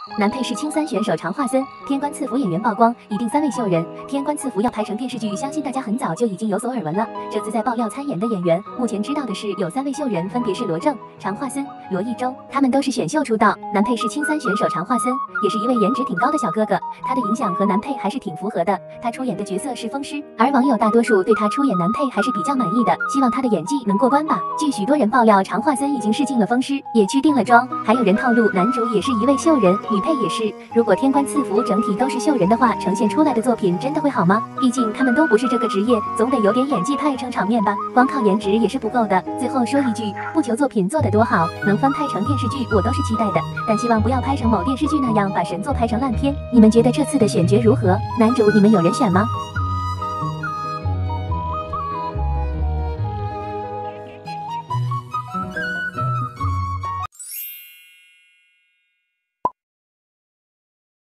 男配是青三选手长华森，天官赐福演员曝光，一定3位秀人。天官赐福要拍成电视剧，相信大家很早就已经有所耳闻了。这次在爆料参演的演员，目前知道的是有3位秀人，分别是罗正、长华森、罗一舟，他们都是选秀出道。男配是青三选手长华森，也是一位颜值挺高的小哥哥，他的影响和男配还是挺符合的。他出演的角色是风师，而网友大多数对他出演男配还是比较满意的，希望他的演技能过关吧。据许多人爆料，长华森已经试镜了风师，也去定了妆，还有人透露男主也是一位秀人，女配也是。如果天官赐福整体都是秀人的话，呈现出来的作品真的会好吗？毕竟他们都不是这个职业，总得有点演技派撑场面吧，光靠颜值也是不够的。最后说一句，不求作品做得多好，能翻拍成电视剧我都是期待的，但希望不要拍成某电视剧那样把神作拍成烂片。你们觉得这次的选角如何？男主你们有人选吗？